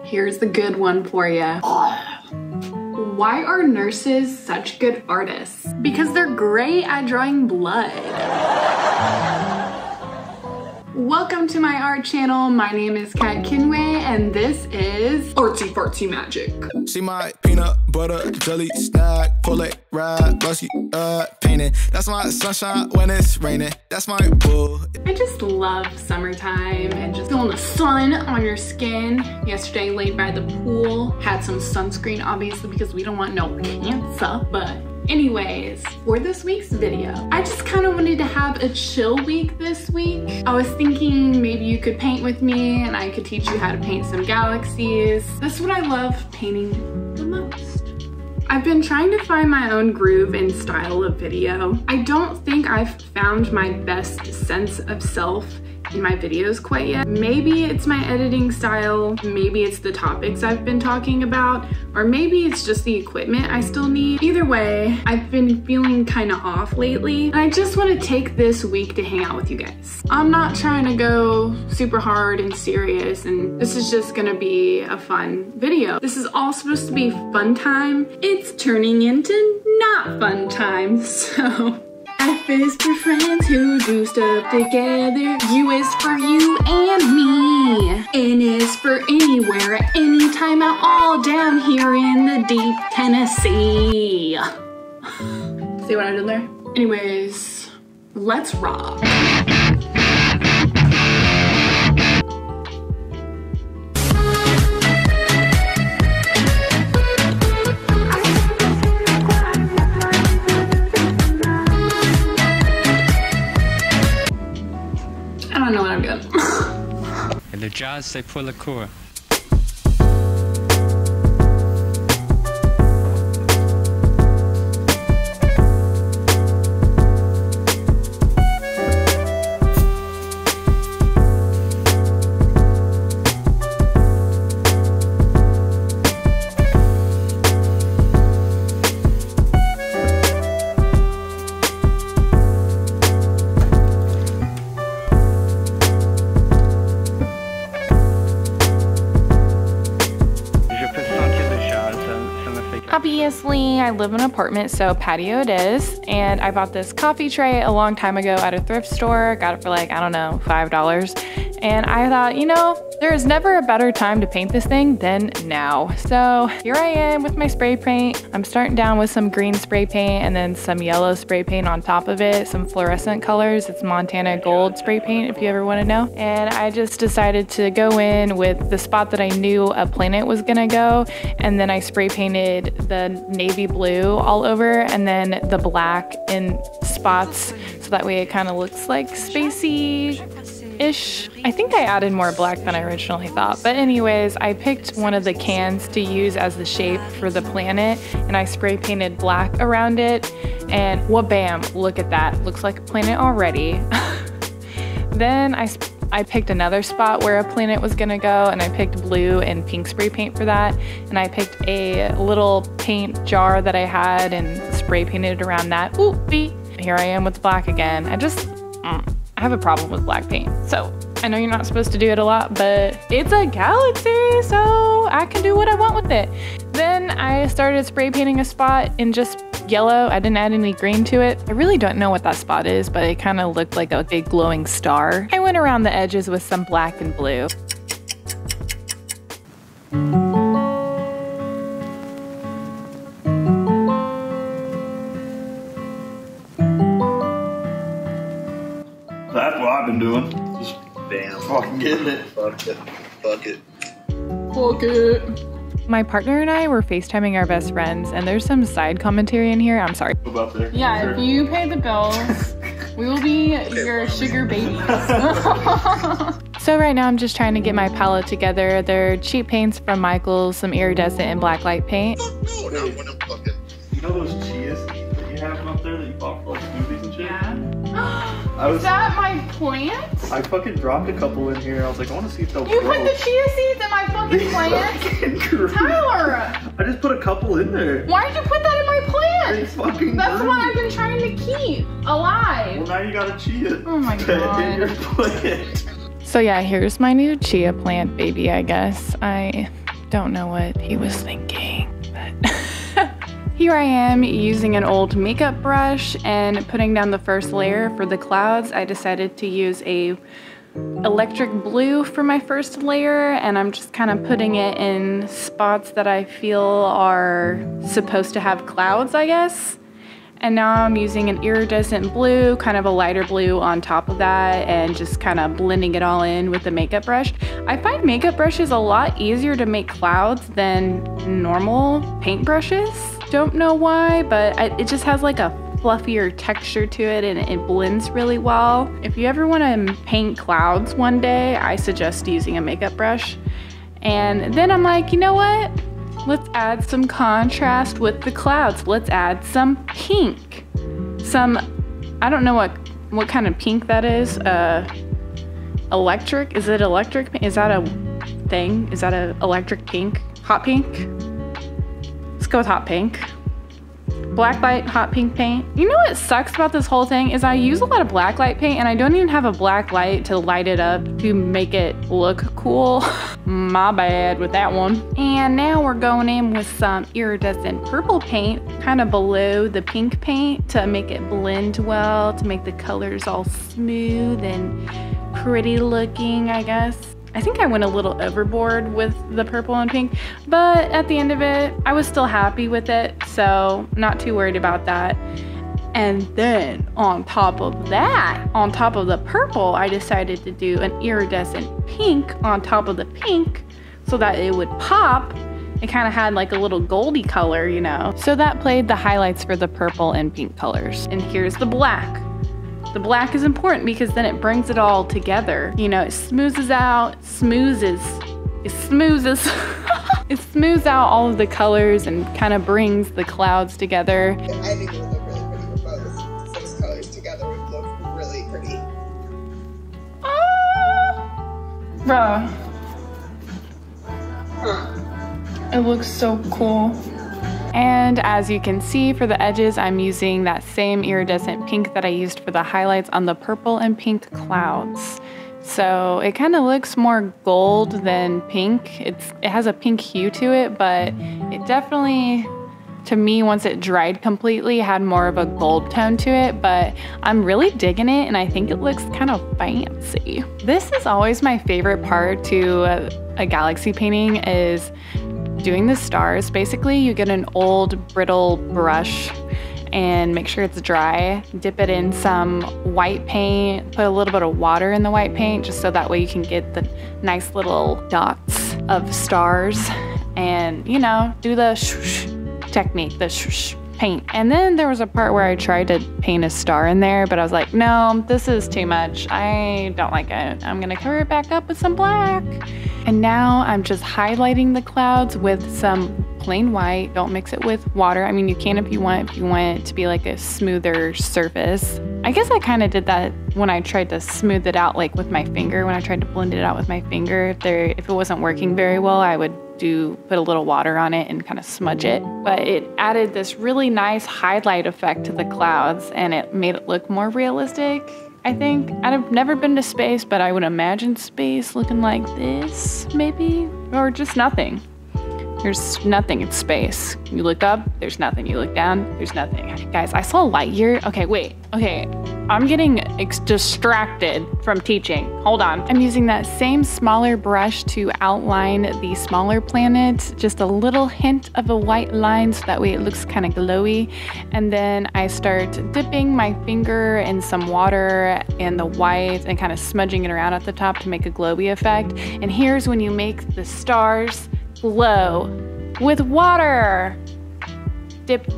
Here's the good one for you. Why are nurses such good artists? Because they're great at drawing blood. Welcome to my art channel. My name is Kat Kinway and this is Artsy Fartsy Magic. See my peanut butter jelly snack, pull it ride, busty painting. That's my sunshine when it's raining. That's my bull. I just love summertime and just feeling the sun on your skin. Yesterday laid by the pool, had some sunscreen obviously because we don't want no cancer, but anyways, for this week's video, I just kind of wanted to have a chill week this week. I was thinking maybe you could paint with me and I could teach you how to paint some galaxies. That's what I love painting the most. I've been trying to find my own groove and style of video. I don't think I've found my best sense of self in my videos quite yet. Maybe it's my editing style, maybe it's the topics I've been talking about, or maybe it's just the equipment I still need. Either way, I've been feeling kind of off lately, and I just want to take this week to hang out with you guys. I'm not trying to go super hard and serious, and this is just gonna be a fun video. This is all supposed to be fun time. It's turning into not fun time, so F is for friends who do stuff together. U is for you and me. N is for anywhere, at any time, at all down here in the deep Tennessee. See what I did there? Anyways, let's rock. I don't know what I'm doing. Et le jazz, c'est pour le cours. Obviously, I live in an apartment, so patio it is. And I bought this coffee tray a long time ago at a thrift store. Got it for like, I don't know, $5. And I thought, you know, there is never a better time to paint this thing than now. So here I am with my spray paint. I'm starting down with some green spray paint and then some yellow spray paint on top of it, some fluorescent colors. It's Montana Gold spray paint if you ever want to know. And I just decided to go in with the spot that I knew a planet was gonna go, and then I spray painted the navy blue all over and then the black in spots so that way it kind of looks like spacey-ish. I think I added more black than I originally thought, but anyways, I picked one of the cans to use as the shape for the planet and I spray painted black around it, and wha-bam, look at that, looks like a planet already. Then I picked another spot where a planet was gonna go, and I picked blue and pink spray paint for that, and I picked a little paint jar that I had and spray painted around that. Oopie! Here I am with black again. I have a problem with black paint, so I know you're not supposed to do it a lot, but it's a galaxy, so I can do what I want with it. Then I started spray painting a spot in just yellow. I didn't add any green to it. I really don't know what that spot is, but it kind of looked like a big glowing star. I went around the edges with some black and blue. That's what I've been doing. Just fucking getting it. Fuck it. Fuck it. Fuck it. My partner and I were FaceTiming our best friends, and there's some side commentary in here. I'm sorry. About there. Yeah, if you pay the bills, we will be your sugar babies. So right now I'm just trying to get my palette together. They're cheap paints from Michael's, some iridescent and blacklight paint. No, not when I'm fucking. You know those chia seeds that you have up there that you bought for like smoothies and shit? Yeah. Is that my plant? I fucking dropped a couple in here. I was like, I want to see if they'll You grow. put the chia seeds in my fucking plant? Tyler! I just put a couple in there. Why'd you put that in my plant? It's fucking That's grew. what I've been trying to keep alive. Well, now you got a chia. Oh my God. In your plant. So yeah, here's my new chia plant baby, I guess. I Don't know what he was thinking, but here I am using an old makeup brush and putting down the first layer for the clouds. I decided to use a electric blue for my first layer, and I'm just kind of putting it in spots that I feel are supposed to have clouds, I guess. And now I'm using an iridescent blue, kind of a lighter blue on top of that, and just kind of blending it all in with the makeup brush. I find makeup brushes a lot easier to make clouds than normal paint brushes. Don't know why, but it just has like a fluffier texture to it, and it blends really well. If you ever want to paint clouds one day, I suggest using a makeup brush. And then I'm like, you know what? Let's add some contrast with the clouds. Let's add some pink. I don't know what kind of pink that is. Electric? Is it electric? Is that a thing? Is that a electric pink? Hot pink? Let's go with hot pink. Blacklight hot pink paint. You know what sucks about this whole thing is I use a lot of blacklight paint and I don't even have a black light to light it up to make it look cool. My bad with that one. And now we're going in with some iridescent purple paint kind of below the pink paint to make it blend well, to make the colors all smooth and pretty looking, I guess. I think I went a little overboard with the purple and pink, but at the end of it, I was still happy with it, so not too worried about that. And then on top of that, on top of the purple, I decided to do an iridescent pink on top of the pink so that it would pop. It kind of had like a little goldy color, you know. So that played the highlights for the purple and pink colors. And here's the black. The black is important because then it brings it all together. You know, it smooths out all of the colors and kind of brings the clouds together. I think it would look really pretty with those colors together. Would look really pretty. Bruh. It looks so cool. And as you can see for the edges, I'm using that same iridescent pink that I used for the highlights on the purple and pink clouds. So it kind of looks more gold than pink. It has a pink hue to it, but it definitely, to me, once it dried completely, had more of a gold tone to it, but I'm really digging it and I think it looks kind of fancy. This is always my favorite part to a galaxy painting is doing the stars. Basically, you get an old brittle brush and make sure it's dry. Dip it in some white paint, put a little bit of water in the white paint just so that way you can get the nice little dots of stars and, you know, do the swoosh technique, the swoosh paint. And then there was a part where I tried to paint a star in there, but I was like, no, this is too much. I don't like it. I'm gonna cover it back up with some black. And now I'm just highlighting the clouds with some plain white. Don't mix it with water. I mean, you can if you want it to be like a smoother surface. I guess I kind of did that when I tried to smooth it out, like with my finger, when I tried to blend it out with my finger. If it wasn't working very well, I would put a little water on it and kind of smudge it. But it added this really nice highlight effect to the clouds and it made it look more realistic. I think. I've never been to space, but I would imagine space looking like this, maybe? Or just nothing. There's nothing in space. You look up, there's nothing. You look down, there's nothing. Guys, I saw Lightyear. Okay, wait. Okay, I'm getting distracted from teaching. Hold on. I'm using that same smaller brush to outline the smaller planets. Just a little hint of a white line so that way it looks kind of glowy. And then I start dipping my finger in some water and the white and kind of smudging it around at the top to make a glowy effect. And here's when you make the stars glow with water. Dip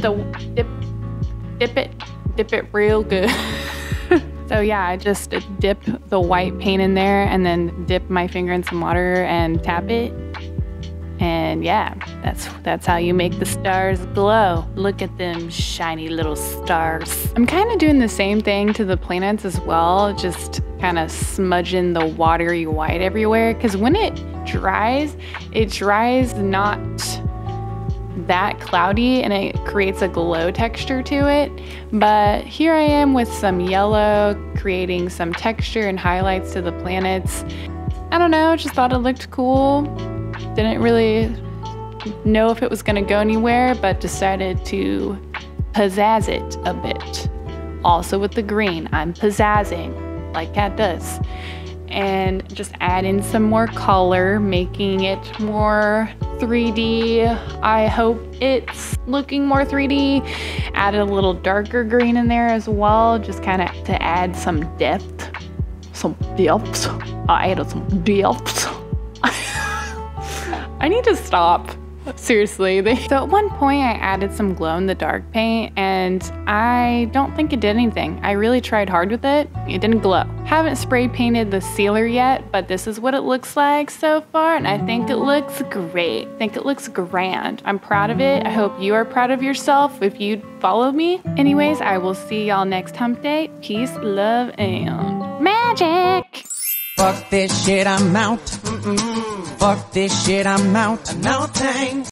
it real good. So yeah, I just dip the white paint in there and then dip my finger in some water and tap it. And yeah, that's how you make the stars glow. Look at them shiny little stars. I'm kind of doing the same thing to the planets as well, just kind of smudging the watery white everywhere, because when it dries not that cloudy and it creates a glow texture to it. But here I am with some yellow, creating some texture and highlights to the planets. I don't know, just thought it looked cool. Didn't really know if it was gonna go anywhere, but decided to pizzazz it a bit. Also with the green, I'm pizzazzing like Kat does. And just add in some more color, making it more 3D. I hope it's looking more 3D. Added a little darker green in there as well, just kind of to add some depth. I added some depth. I need to stop. Seriously. So at one point I added some glow in the dark paint and I don't think it did anything. I really tried hard with it. It didn't glow. Haven't spray painted the sealer yet, but this is what it looks like so far and I think it looks great. I think it looks grand. I'm proud of it. I hope you are proud of yourself if you follow me. Anyways, I will see y'all next hump day. Peace, love, and magic. Fuck this shit, I'm out. Fuck this shit, I'm out. No thanks.